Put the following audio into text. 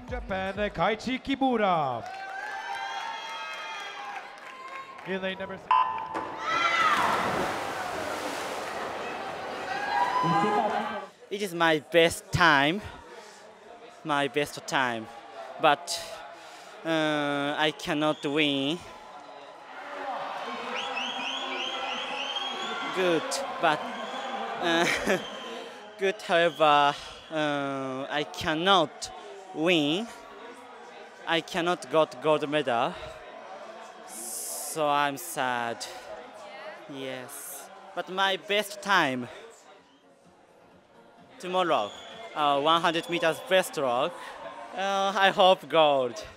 Japan, Keiichi Kimura. In lane number 6. It is my best time, but I cannot win. Good, but good. However, I cannot win. I cannot got gold medal, so I'm sad. Yes, but my best time tomorrow, 100 meters breaststroke. I hope gold.